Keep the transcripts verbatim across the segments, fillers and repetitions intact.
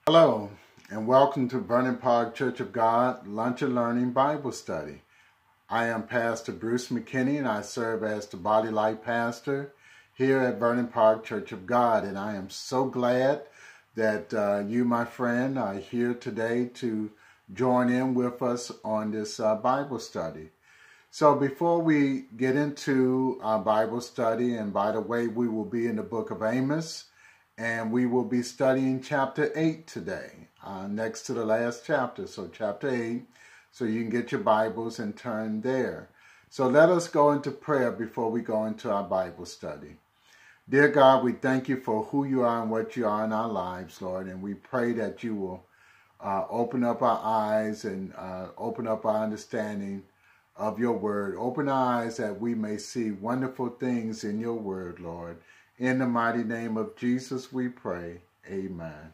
Hello, and welcome to Vernon Park Church of God Lunch and Learning Bible Study. I am Pastor Bruce McKinney, and I serve as the Body Life Pastor here at Vernon Park Church of God. And I am so glad that uh, you, my friend, are here today to join in with us on this uh, Bible study. So before we get into our Bible study, and by the way, we will be in the book of Amos, and we will be studying chapter eight today, uh, next to the last chapter. So chapter eight, so you can get your Bibles and turn there. So let us go into prayer before we go into our Bible study. Dear God, we thank you for who you are and what you are in our lives, Lord. And we pray that you will uh, open up our eyes and uh, open up our understanding of your word. Open our eyes that we may see wonderful things in your word, Lord. In the mighty name of Jesus, we pray. Amen.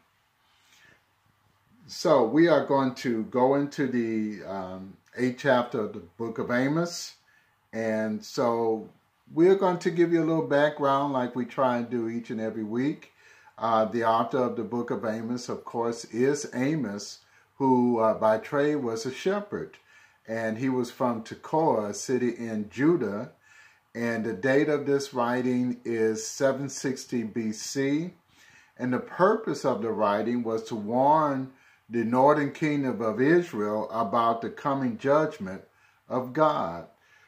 So we are going to go into the um, eighth chapter of the book of Amos. And so we're going to give you a little background like we try and do each and every week. Uh, the author of the book of Amos, of course, is Amos, who uh, by trade was a shepherd. And he was from Tekoa, a city in Judah. And the date of this writing is seven sixty B C. And the purpose of the writing was to warn the northern kingdom of Israel about the coming judgment of God.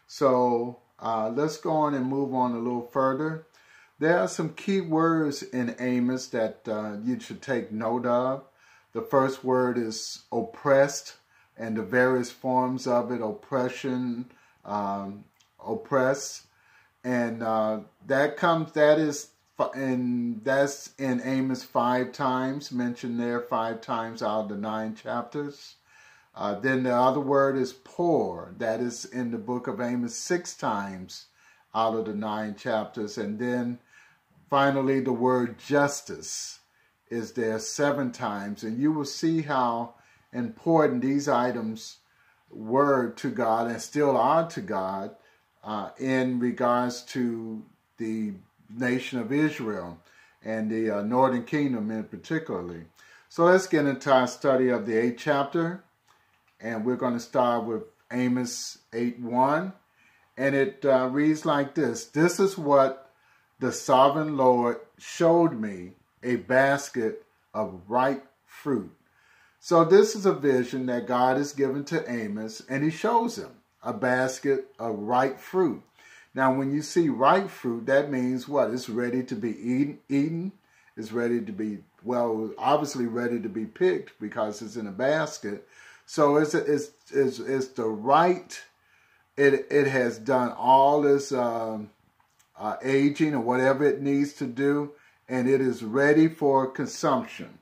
So uh, let's go on and move on a little further. There are some key words in Amos that uh, you should take note of. The first word is oppressed, and the various forms of it: oppression, um, oppress. And uh, that comes, that is, and that's in Amos five times, mentioned there five times out of the nine chapters. Uh, then the other word is poor. That is in the book of Amos six times out of the nine chapters. And then finally the word justice is there seven times. And you will see how important these items were to God and still are to God. Uh, in regards to the nation of Israel and the uh, northern kingdom in particularly. So let's get into our study of the eighth chapter. And we're going to start with Amos eight one. And it uh, reads like this: "This is what the sovereign Lord showed me, a basket of ripe fruit." So this is a vision that God has given to Amos, and he shows him a basket of ripe fruit. Now, when you see ripe fruit, that means what? It's ready to be eaten. eaten. It's ready to be, well, obviously ready to be picked because it's in a basket. So it's it's it's, it's the right. It it has done all this um, uh, aging or whatever it needs to do, and it is ready for consumption.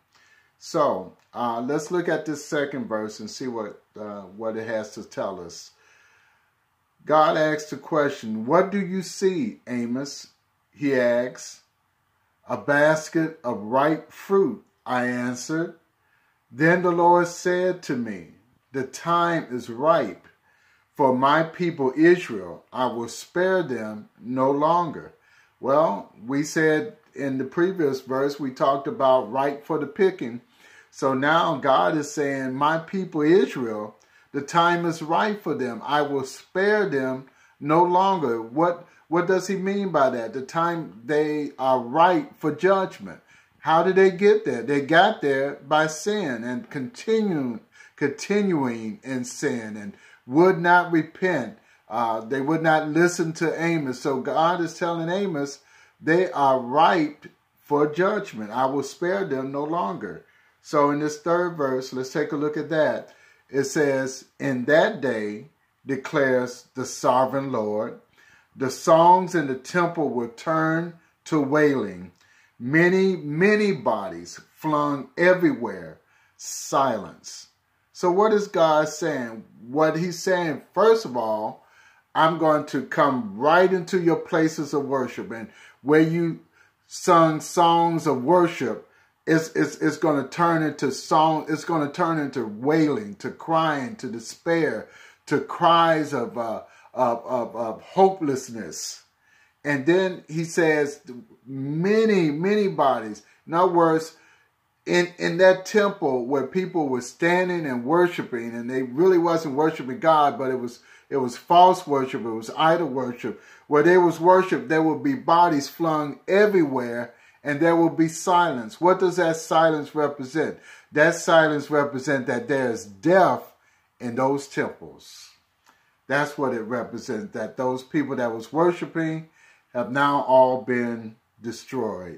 So uh, let's look at this second verse and see what uh, what it has to tell us. God asks the question, "What do you see, Amos?" He asks. "A basket of ripe fruit," I answered. Then the Lord said to me, "The time is ripe for my people Israel. I will spare them no longer." Well, we said in the previous verse, we talked about ripe for the picking. So now God is saying, my people Israel, the time is ripe for them. I will spare them no longer. What, what does he mean by that? The time they are ripe for judgment. How did they get there? They got there by sin and continuing, continuing in sin and would not repent. Uh, they would not listen to Amos. So God is telling Amos, they are ripe for judgment. I will spare them no longer. So in this third verse, let's take a look at that. It says, "In that day, declares the sovereign Lord, the songs in the temple will turn to wailing. Many, many bodies flung everywhere, silence." So what is God saying? What he's saying, first of all, I'm going to come right into your places of worship. And where you sung songs of worship, It's, it's, it's going to turn into song. It's going to turn into wailing, to crying, to despair, to cries of, uh, of, of, of hopelessness. And then he says, many, many bodies. In other words, in, in that temple where people were standing and worshiping, and they really wasn't worshiping God, but it was it was false worship, it was idol worship. Where there was worship, there would be bodies flung everywhere, and there will be silence. What does that silence represent? That silence represents that there is death in those temples. That's what it represents, that those people that was worshiping have now all been destroyed.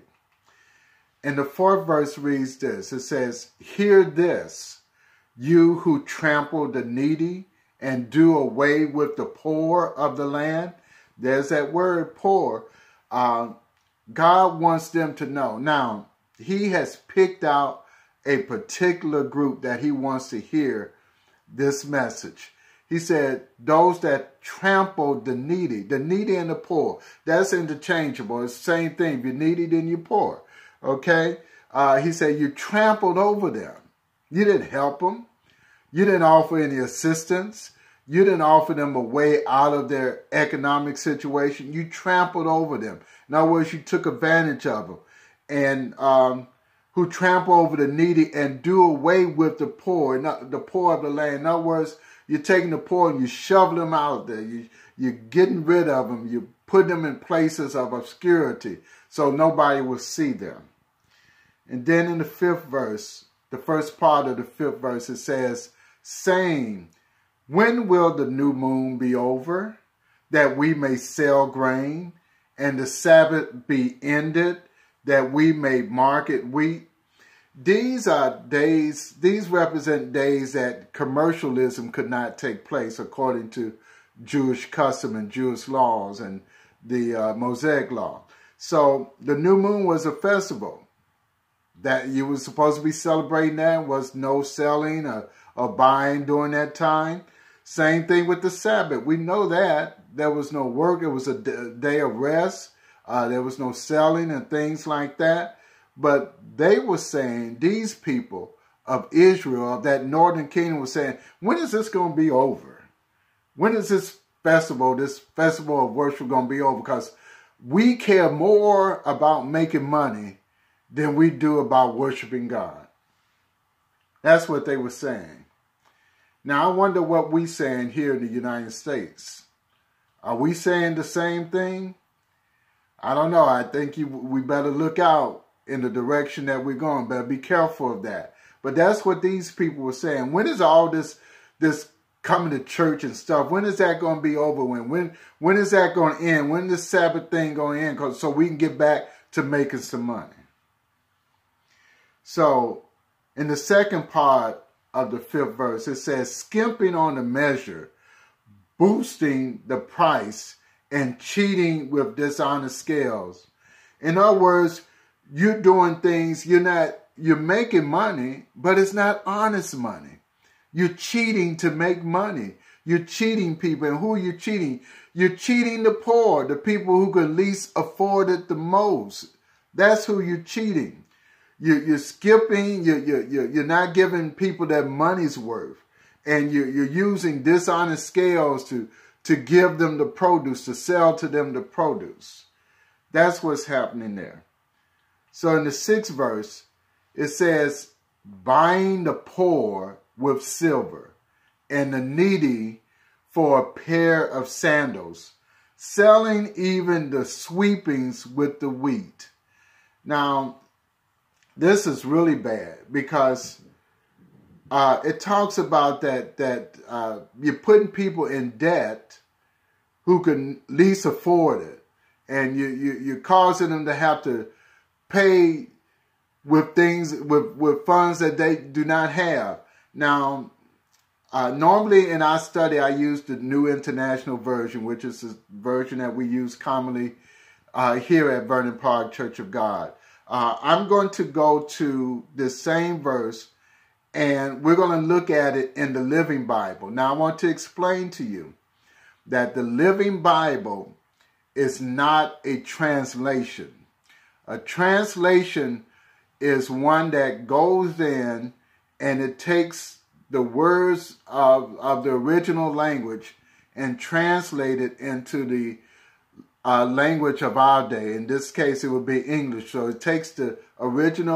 And the fourth verse reads this. It says, "Hear this, you who trample the needy and do away with the poor of the land." There's that word, poor. Uh, God wants them to know. Now, he has picked out a particular group that he wants to hear this message. He said, those that trample the needy, the needy and the poor. That's interchangeable. It's the same thing. If you're needy, then you're poor. Okay? Uh, he said, you trampled over them. You didn't help them. You didn't offer any assistance. You didn't offer them a way out of their economic situation. You trampled over them. In other words, you took advantage of them. And um, who trample over the needy and do away with the poor, not the poor of the land. In other words, you're taking the poor and you shove them out there. You, you're getting rid of them. You put them in places of obscurity so nobody will see them. And then in the fifth verse, the first part of the fifth verse, it says, saying, when will the new moon be over, that we may sell grain, and the Sabbath be ended, that we may market wheat? These are days, these represent days that commercialism could not take place according to Jewish custom and Jewish laws and the uh, Mosaic law. So the new moon was a festival that you were supposed to be celebrating. That was no selling or, or buying during that time. Same thing with the Sabbath. We know that there was no work. It was a day of rest. Uh, there was no selling and things like that. But they were saying, these people of Israel, of that northern kingdom, were saying, when is this going to be over? When is this festival, this festival of worship going to be over? Because we care more about making money than we do about worshiping God. That's what they were saying. Now, I wonder what we're saying here in the United States. Are we saying the same thing? I don't know. I think you, we better look out in the direction that we're going. Better be careful of that. But that's what these people were saying. When is all this this coming to church and stuff, when is that going to be over? When when when is that going to end? When is this Sabbath thing going to end? Cause, so we can get back to making some money. So in the second part of the fifth verse, it says, skimping on the measure, boosting the price, and cheating with dishonest scales. In other words, you're doing things, you're not, you're making money, but it's not honest money. You're cheating to make money. You're cheating people. And who are you cheating? You're cheating the poor, the people who can least afford it the most. That's who you're cheating. You're, you're skipping, you're, you're, you're not giving people their money's worth. And you're, you're using dishonest scales to, to give them the produce, to sell to them the produce. That's what's happening there. So in the sixth verse, it says, buying the poor with silver and the needy for a pair of sandals, selling even the sweepings with the wheat. Now, this is really bad because uh, it talks about that, that uh, you're putting people in debt who can least afford it. And you, you, you're causing them to have to pay with things, with, with funds that they do not have. Now, uh, normally in our study, I use the New International Version, which is the version that we use commonly uh, here at Vernon Park Church of God. Uh, I'm going to go to the same verse, and we're going to look at it in the Living Bible. Now, I want to explain to you that the Living Bible is not a translation. A translation is one that goes in and it takes the words of, of the original language and translate it into the uh, language of our day. In this case, it would be English. So it takes the original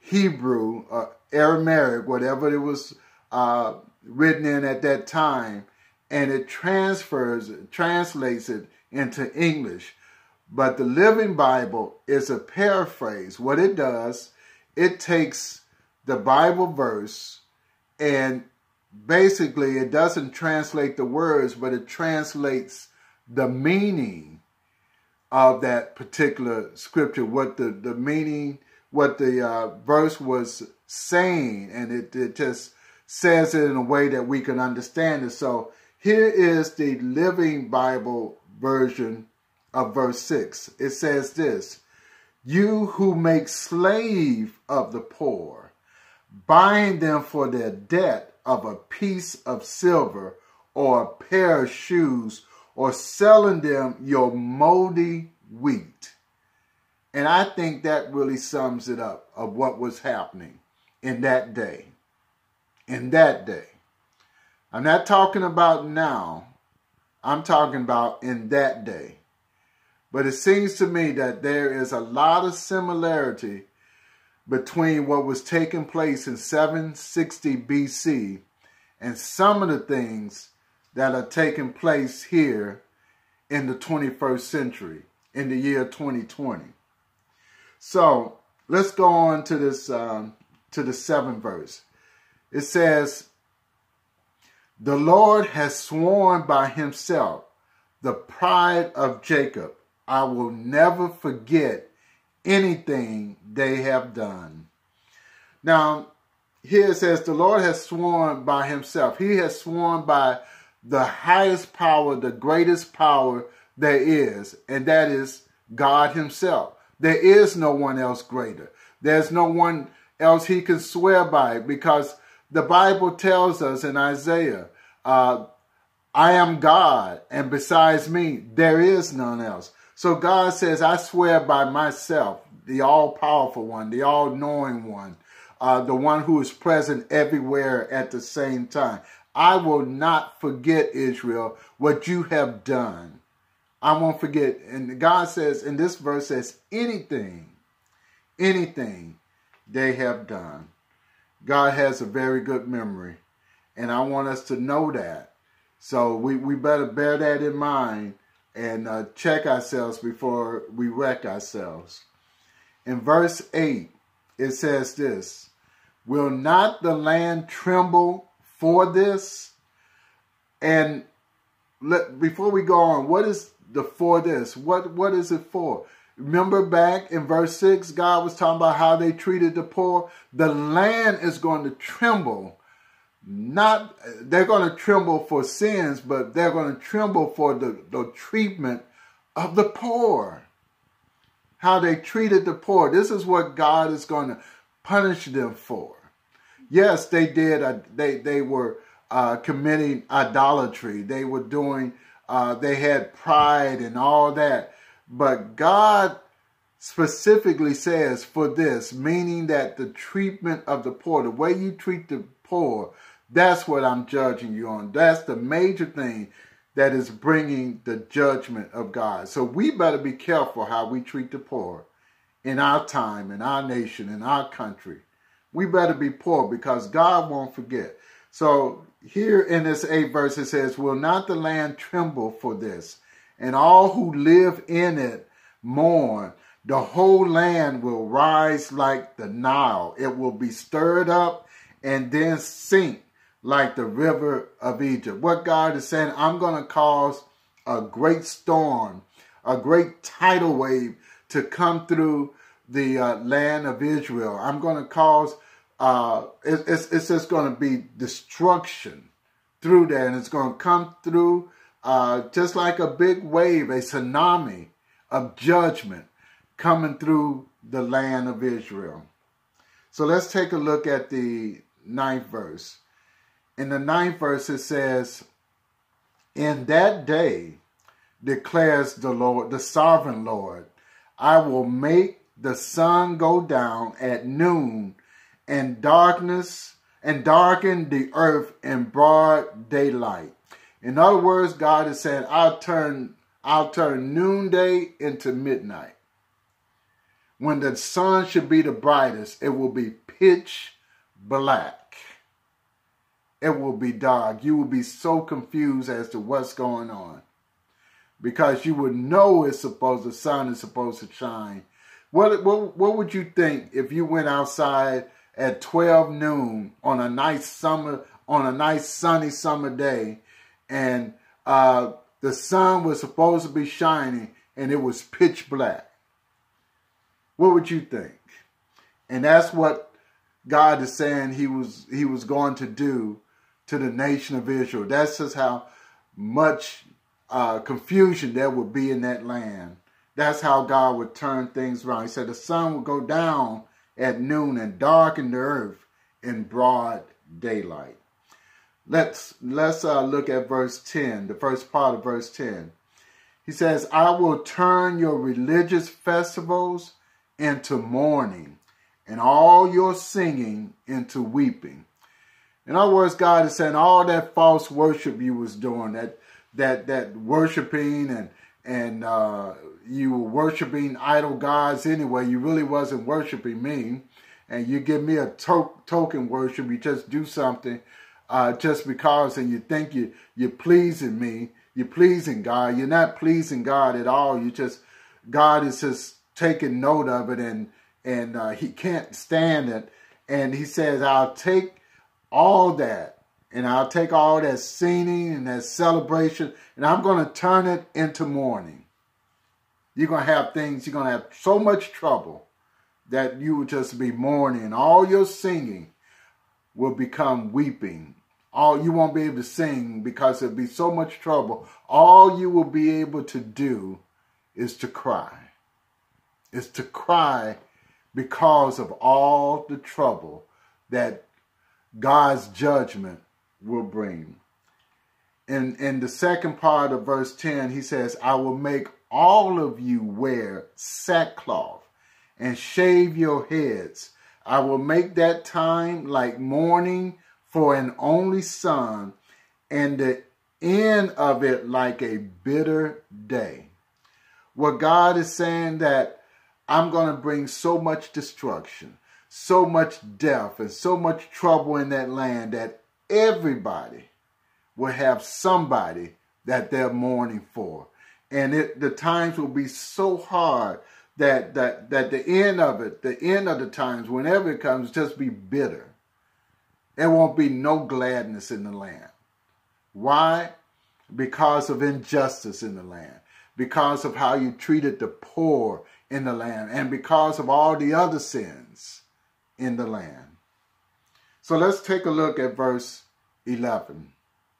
Hebrew, uh, Aramaic, whatever it was uh, written in at that time, and it transfers, translates it into English. But the Living Bible is a paraphrase. What it does, it takes the Bible verse and basically it doesn't translate the words, but it translates the meaning of that particular scripture, what the, the meaning, what the uh, verse was saying, and it, it just says it in a way that we can understand it. So here is the Living Bible version of verse six. It says this: "You who make slave of the poor, bind them for their debt of a piece of silver or a pair of shoes, or selling them your moldy wheat." And I think that really sums it up of what was happening in that day. In that day. I'm not talking about now. I'm talking about in that day. But it seems to me that there is a lot of similarity between what was taking place in seven sixty B C and some of the things that are taking place here in the twenty-first century, in the year twenty twenty. So let's go on to this, um, to the seventh verse. It says, "The Lord has sworn by himself, the pride of Jacob, I will never forget anything they have done." Now, here it says, the Lord has sworn by himself. He has sworn by the highest power, the greatest power there is, and that is God himself. There is no one else greater. There's no one else he can swear by, because the Bible tells us in Isaiah, uh, I am God, and besides me, there is none else. So God says, I swear by myself, the all-powerful one, the all-knowing one, uh, the one who is present everywhere at the same time. I will not forget, Israel, what you have done. I won't forget. And God says, in this verse says, anything, anything they have done. God has a very good memory. And I want us to know that. So we, we better bear that in mind and uh, check ourselves before we wreck ourselves. In verse eight, it says this: "Will not the land tremble for this?" And let, before we go on, what is the for this? What, what is it for? Remember back in verse six, God was talking about how they treated the poor. The land is going to tremble. Not, they're going to tremble for sins, but they're going to tremble for the, the treatment of the poor. How they treated the poor. This is what God is going to punish them for. Yes, they did. Uh, they, they were uh, committing idolatry. They were doing, uh, they had pride and all that. But God specifically says for this, meaning that the treatment of the poor, the way you treat the poor, that's what I'm judging you on. That's the major thing that is bringing the judgment of God. So we better be careful how we treat the poor in our time, in our nation, in our country. We better be poor because God won't forget. So here in this eighth verse it says, "Will not the land tremble for this, and all who live in it mourn? The whole land will rise like the Nile. It will be stirred up and then sink like the river of Egypt." What God is saying, I'm going to cause a great storm, a great tidal wave to come through the uh, land of Israel. I'm going to cause, uh, it, it's, it's just going to be destruction through there. And it's going to come through uh, just like a big wave, a tsunami of judgment coming through the land of Israel. So let's take a look at the ninth verse. In the ninth verse it says, "In that day, declares the Lord, the sovereign Lord, I will make the sun go down at noon and darkness and darken the earth in broad daylight." In other words, God is saying, I'll turn, I'll turn noonday into midnight. when the sun should be the brightest, it will be pitch black. It will be dark. You will be so confused as to what's going on, because you would know it's supposed, the sun is supposed to shine. What, what, what would you think if you went outside at twelve noon on a nice summer, on a nice sunny summer day, and uh, the sun was supposed to be shining and it was pitch black? What would you think? And that's what God is saying he was, he was going to do to the nation of Israel. That's just how much uh, confusion there would be in that land. That's how God would turn things around. He said the sun would go down at noon and darken the earth in broad daylight. Let's, let's uh, look at verse ten, the first part of verse ten. He says, I will turn your religious festivals into mourning and all your singing into weeping. In other words, God is saying all that false worship you was doing, that that that worshiping and and uh, you were worshiping idol gods anyway. You really wasn't worshiping me, and you give me a to token worship. You just do something uh, just because, and you think you you're pleasing me. You're pleasing God. You're not pleasing God at all. You just God is just taking note of it, and and uh, He can't stand it. And He says, I'll take all that, and I'll take all that singing and that celebration, and I'm going to turn it into mourning. You're going to have things, you're going to have so much trouble that you will just be mourning. All your singing will become weeping. All you won't be able to sing because there'll be so much trouble. All you will be able to do is to cry. Is to cry because of all the trouble that God's judgment will bring. In, in the second part of verse ten, he says, I will make all of you wear sackcloth and shave your heads. I will make that time like mourning for an only son, and the end of it like a bitter day. What God is saying, that I'm going to bring so much destruction, so much death, and so much trouble in that land that everybody will have somebody that they're mourning for. And it, the times will be so hard that, that, that the end of it, the end of the times, whenever it comes, just be bitter. There won't be no gladness in the land. Why? Because of injustice in the land. Because of how you treated the poor in the land. And because of all the other sins in the land. So let's take a look at verse eleven.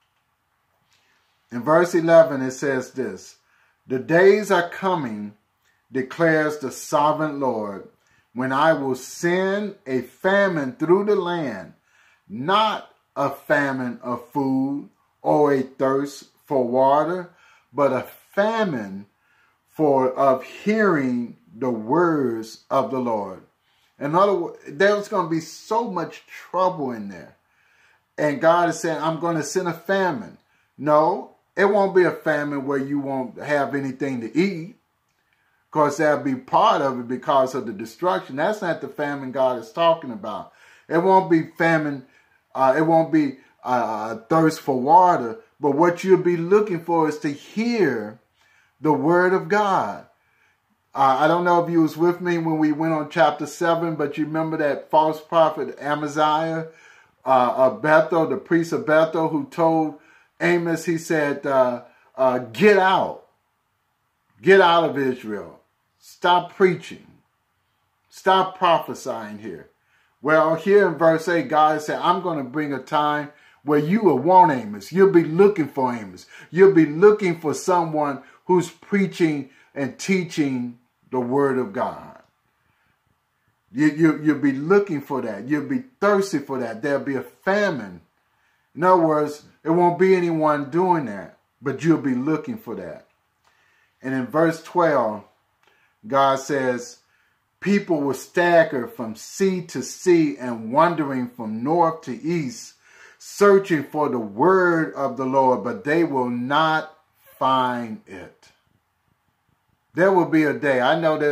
In verse eleven it says this, the days are coming, declares the sovereign Lord, when I will send a famine through the land, not a famine of food or a thirst for water, but a famine for of hearing the words of the Lord. In other words, there's going to be so much trouble in there. And God is saying, I'm going to send a famine. No, it won't be a famine where you won't have anything to eat. Of course, that'll be part of it because of the destruction. That's not the famine God is talking about. It won't be famine. Uh, it won't be uh, a thirst for water. But what you'll be looking for is to hear the word of God. Uh, I don't know if you was with me when we went on chapter seven, but you remember that false prophet Amaziah uh, of Bethel, the priest of Bethel, who told Amos, he said, uh, uh, get out. Get out of Israel. Stop preaching. Stop prophesying here. Well, here in verse eight, God said, I'm going to bring a time where you will want Amos. You'll be looking for Amos. You'll be looking for someone who's preaching and teaching the word of God. You, you, you'll be looking for that. You'll be thirsty for that. There'll be a famine. In other words, there won't be anyone doing that, but you'll be looking for that. And in verse twelve, God says, people will stagger from sea to sea and wandering from north to east, searching for the word of the Lord, but they will not find it. There will be a day. I know there's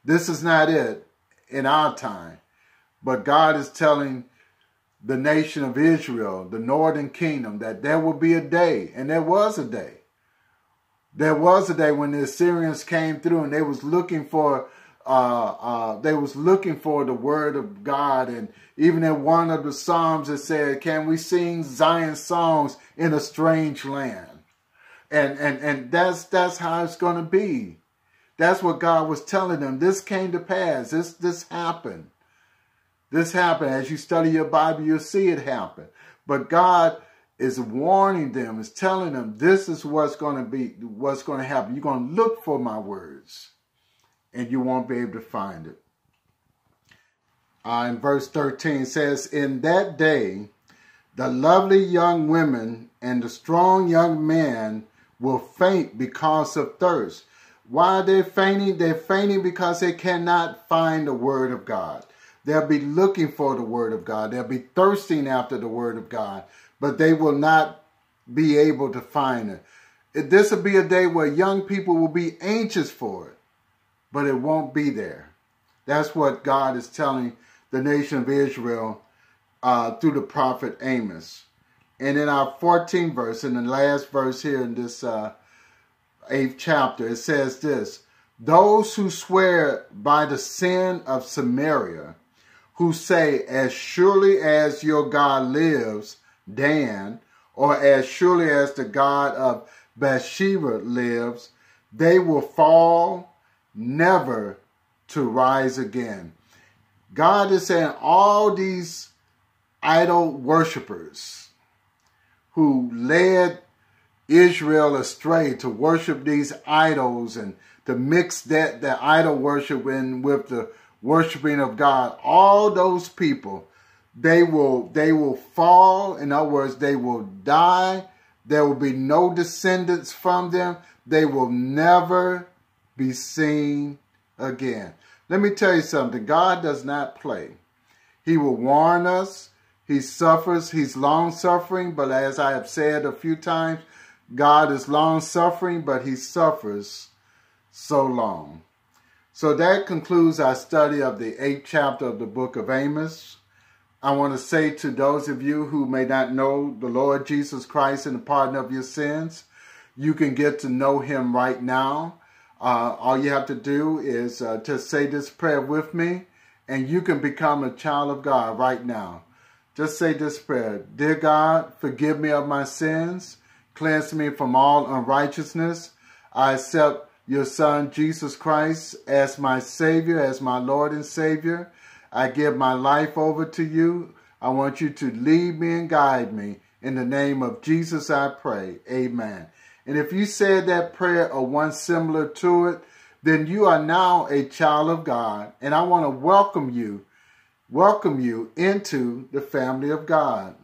This is not it in our time. But God is telling the nation of Israel, the northern kingdom, that there will be a day, and there was a day. There was a day when the Assyrians came through and they was looking for uh, uh, they was looking for the word of God. And even in one of the Psalms it said, can we sing Zion songs in a strange land? And and and that's that's how it's going to be. That's what God was telling them. This came to pass. This this happened. This happened. As you study your Bible, you'll see it happen. But God is warning them, is telling them, this is what's going to be, what's going to happen. You're going to look for my words, and you won't be able to find it. Uh, in verse thirteen it says, in that day, the lovely young women and the strong young men will faint because of thirst. Why are they fainting? They're fainting because they cannot find the word of God. They'll be looking for the word of God. They'll be thirsting after the word of God, but they will not be able to find it. This will be a day where young people will be anxious for it, but it won't be there. That's what God is telling the nation of Israel uh, through the prophet Amos. And in our fourteenth verse, in the last verse here in this uh, eighth chapter, it says this, those who swear by the sin of Samaria, who say, as surely as your God lives, Dan, or as surely as the God of Bathsheba lives, they will fall, never to rise again. God is saying all these idol worshipers who led Israel astray to worship these idols and to mix that, that idol worship in with the worshiping of God, all those people, they will they will fall. In other words, they will die. There will be no descendants from them. They will never be seen again. Let me tell you something. God does not play. He will warn us. He suffers. He's long-suffering. But as I have said a few times, God is long-suffering, but he suffers so long. So that concludes our study of the eighth chapter of the book of Amos. I want to say to those of you who may not know the Lord Jesus Christ and the pardon of your sins, you can get to know him right now. Uh, all you have to do is uh, to say this prayer with me, and you can become a child of God right now. Just say this prayer. Dear God, forgive me of my sins. Cleanse me from all unrighteousness. I accept your Son, Jesus Christ, as my Savior, as my Lord and Savior. I give my life over to you. I want you to lead me and guide me. In the name of Jesus, I pray. Amen. And if you said that prayer or one similar to it, then you are now a child of God. And I want to welcome you, welcome you into the family of God.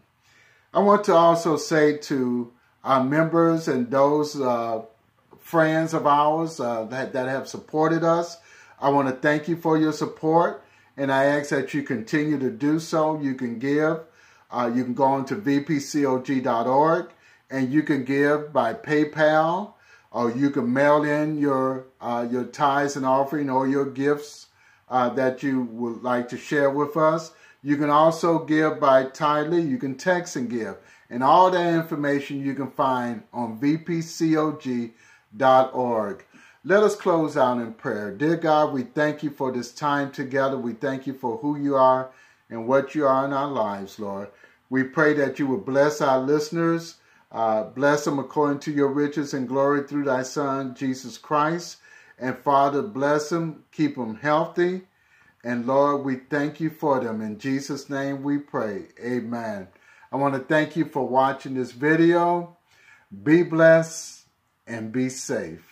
I want to also say to our members and those uh, friends of ours uh, that, that have supported us, I want to thank you for your support, and I ask that you continue to do so. You can give. Uh, you can go on to v p c o g dot org, and you can give by PayPal, or you can mail in your, uh, your tithes and offering or your gifts uh, that you would like to share with us. You can also give by Tidely. You can text and give. And all that information you can find on v p c o g dot org. Let us close out in prayer. Dear God, we thank you for this time together. We thank you for who you are and what you are in our lives, Lord. We pray that you would bless our listeners, uh, bless them according to your riches and glory through thy Son, Jesus Christ. And Father, bless them, keep them healthy. And Lord, we thank you for them. In Jesus' name we pray. Amen. I want to thank you for watching this video. Be blessed and be safe.